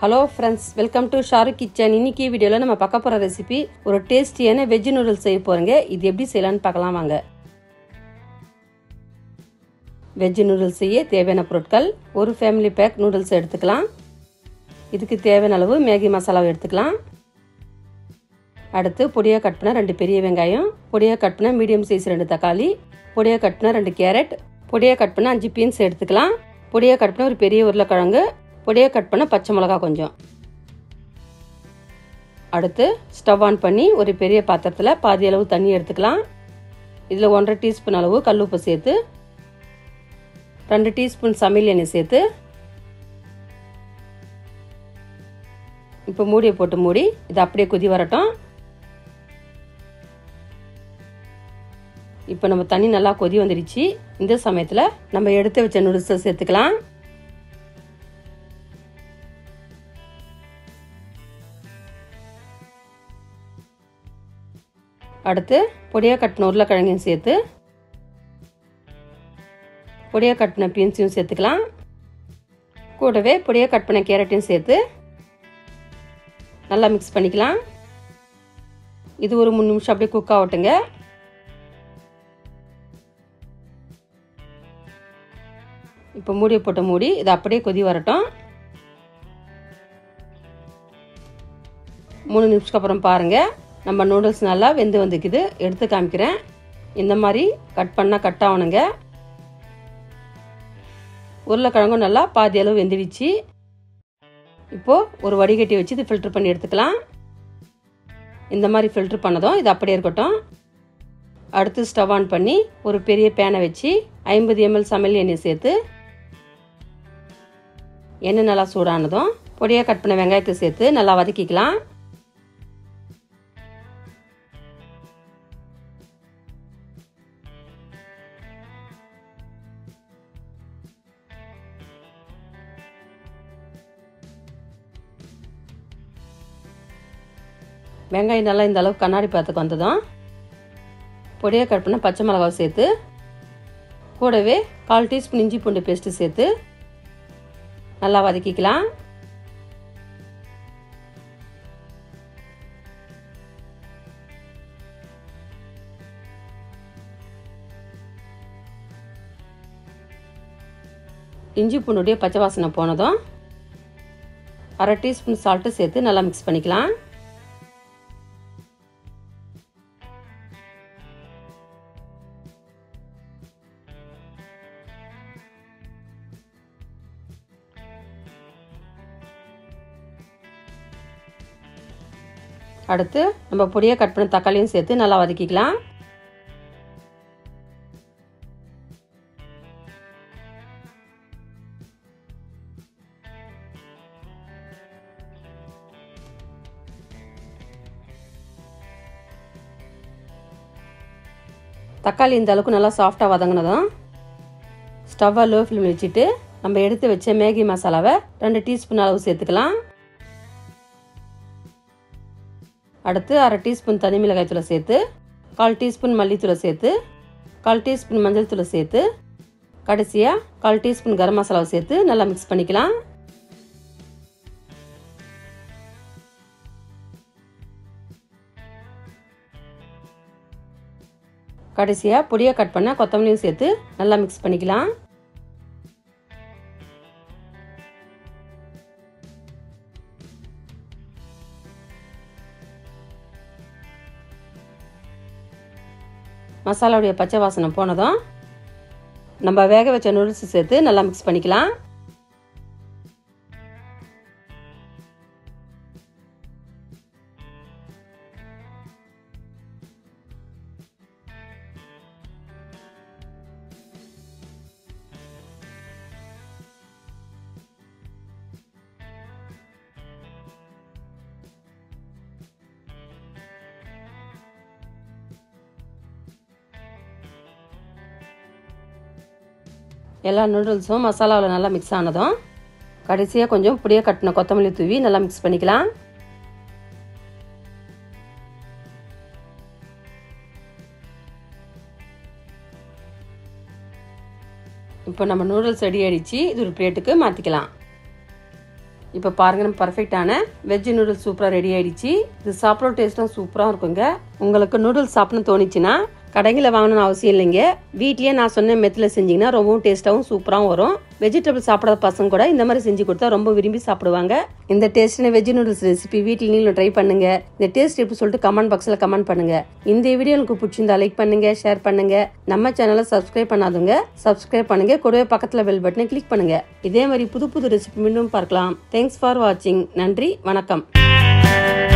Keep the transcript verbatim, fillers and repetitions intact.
Hello friends, welcome to Shahrukh kitchen. இன்னைக்கு வீடியோவில் நம்ம பார்க்க போகிற ரெசிபி ஒரு டேஸ்டியான வெஜ் நூடுல்ஸ் செய்ய போகிறேங்க. இது எப்படி செய்யலான்னு பார்க்கலாம் வாங்க. வெஜ் நூடுல்ஸ் செய்ய தேவையான பொருட்கள்: ஒரு ஃபேமிலி பேக் நூடுல்ஸ் எடுத்துக்கலாம். இதுக்கு தேவையான அளவு மேகி மசாலாவை எடுத்துக்கலாம். அடுத்து பொடியாக கட் பண்ண ரெண்டு பெரிய வெங்காயம், பொடியாக கட் பண்ண மீடியம் சைஸ் ரெண்டு தக்காளி, பொடியாக கட் பண்ண ரெண்டு கேரட், பொடியாக கட் பண்ண அஞ்சு பீன்ஸ் எடுத்துக்கலாம். பொடியாக கட் பண்ண ஒரு பெரிய உருளைக்கிழங்கு, பொடியாக கட் பண்ண பச்சை மிளகா கொஞ்சம். அடுத்து ஸ்டவ் ஆன் பண்ணி ஒரு பெரிய பாத்திரத்தில் பாதி அளவு தண்ணி எடுத்துக்கலாம். இதில் ஒன்றரை டீஸ்பூன் அளவு கல் உப்பு சேர்த்து, ரெண்டு டீஸ்பூன் சமையல் எண்ணெய் சேர்த்து, இப்போ மூடியை போட்டு மூடி இது அப்படியே கொதி வரட்டும். இப்போ நம்ம தண்ணி நல்லா கொதி வந்துடுச்சு. இந்த சமயத்தில் நம்ம எடுத்து வச்ச நூடுல்ஸை சேர்த்துக்கலாம். அடுத்து பொடியாக கட்டின உருளைக்கிழங்கையும் சேர்த்து, பொடியாக கட்டின பீன்ஸையும் சேர்த்துக்கலாம். கூடவே பொடியாக கட் பண்ண கேரட்டையும் சேர்த்து நல்லா மிக்ஸ் பண்ணிக்கலாம். இது ஒரு மூணு நிமிஷம் அப்படியே குக் ஆகட்டுங்க. இப்போ மூடியை போட்டு மூடி இது அப்படியே கொதி வரட்டும். மூணு நிமிஷத்துக்கு அப்புறம் பாருங்கள், நம்ம நூடுல்ஸ் நல்லா வெந்து வந்துக்குது. எடுத்து காமிக்கிறேன். இந்த மாதிரி கட் பண்ணால் கட் ஆகணுங்க. உருளைக்கிழங்கும் நல்லா பாதி அளவு வெந்துடுச்சு. இப்போது ஒரு வடிகட்டி வச்சு இது ஃபில்டர் பண்ணி எடுத்துக்கலாம். இந்த மாதிரி ஃபில்டர் பண்ணதும் இது அப்படியே இருக்கட்டும். அடுத்து ஸ்டவ் ஆன் பண்ணி ஒரு பெரிய பேனை வச்சு ஐம்பது எம்எல் சமையல் எண்ணெய் சேர்த்து, எண்ணெய் நல்லா சூடானதும் பொடியாக கட் பண்ண வெங்காயத்தை சேர்த்து நல்லா வதக்கிக்கலாம். வெங்காயம் நல்லா இந்த அளவுக்கு கண்ணாடி பார்த்துக்கு வந்ததும் பொடியாக கட் பண்ண பச்சை மிளகாவை சேர்த்து, கூடவே கால் டீஸ்பூன் இஞ்சி பூண்டு பேஸ்ட்டு சேர்த்து நல்லா வதக்கிக்கலாம். இஞ்சி பூண்டுடைய பச்சை வாசனை போனதும் அரை டீஸ்பூன் சால்ட்டு சேர்த்து நல்லா மிக்ஸ் பண்ணிக்கலாம். அடுத்து நம்ம பொடியாக கட் பண்ண தக்காளியும் சேர்த்து நல்லா வதக்கிக்கலாம். தக்காளி இந்த அளவுக்கு நல்லா சாஃப்டாக வதங்கினதும் ஸ்டவ்வை லோ ஃப்ளேம் வச்சுட்டு நம்ம எடுத்து வச்ச மேகி மசாலாவை ரெண்டு டீஸ்பூன் அளவு சேர்த்துக்கலாம். அடுத்து அரை டீஸ்பூன் தனி மிளகாய் தூளை சேர்த்து, கால் டீஸ்பூன் மல்லித்தூளை சேர்த்து, கால் டீஸ்பூன் மஞ்சள் தூளை சேர்த்து, கடைசியாக கால் டீஸ்பூன் கரம் மசாலாவை சேர்த்து நல்லா மிக்ஸ் பண்ணிக்கலாம். கடைசியாக பொடியாக கட் பண்ண கொத்தமல்லியும் சேர்த்து நல்லா மிக்ஸ் பண்ணிக்கலாம். மசாலாவுடைய பச்சை வாசனை போனதும் நம்ம வேக வச்ச நூடுல்ஸ் சேர்த்து நல்லா மிக்ஸ் பண்ணிக்கலாம். எல்லா நூடுல்ஸும் மசாலாவில் நல்லா மிக்ஸ் ஆனதும் கடைசியாக கொஞ்சம் பொடியாக கட்டின கொத்தமல்லி தூவி நல்லா மிக்ஸ் பண்ணிக்கலாம். இப்போ நம்ம நூடுல்ஸ் ரெடி ஆயிடுச்சு. இது ஒரு பிளேட்டுக்கு மாற்றிக்கலாம். இப்போ பாருங்க நம்ம பர்ஃபெக்டான வெஜ் நூடுல்ஸ் சூப்பராக ரெடி ஆயிடுச்சு. இது சாப்பிட்ற டேஸ்ட்டும் சூப்பராக இருக்குங்க. உங்களுக்கு நூடுல்ஸ் சாப்பிடணும்னு தோணுச்சுன்னா கடைகளில் வாங்கணும்னு அவசியம் இல்லைங்க. வீட்லயே நான் சொன்ன மெத்தில் செஞ்சிங்கன்னா ரொம்பவும் டேஸ்ட்டாகவும் சூப்பராகவும் வரும். வெஜிடபிள் சாப்பிடாத பசங்க கூட இந்த மாதிரி செஞ்சு கொடுத்தா ரொம்ப விரும்பி சாப்பிடுவாங்க. இந்த டேஸ்டான வெஜ் நூடுல்ஸ் ரெசிபி வீட்டில் நீங்களும் ட்ரை பண்ணுங்க. இந்த டேஸ்ட் எப்படி சொல்லிட்டு கமெண்ட் பாக்ஸில் கமெண்ட் பண்ணுங்க. இந்த வீடியோ உங்களுக்கு பிடிச்சிருந்தா லைக் பண்ணுங்க, ஷேர் பண்ணுங்க. நம்ம சேனலை சப்ஸ்கிரைப் பண்ணாதவங்க சப்ஸ்கிரைப் பண்ணுங்க. கூடவே பக்கத்தில் பெல் பட்டனை கிளிக் பண்ணுங்க. இதே மாதிரி புது புது ரெசிபி மீண்டும் பார்க்கலாம். தேங்க்ஸ் ஃபார் வாட்சிங். நன்றி, வணக்கம்.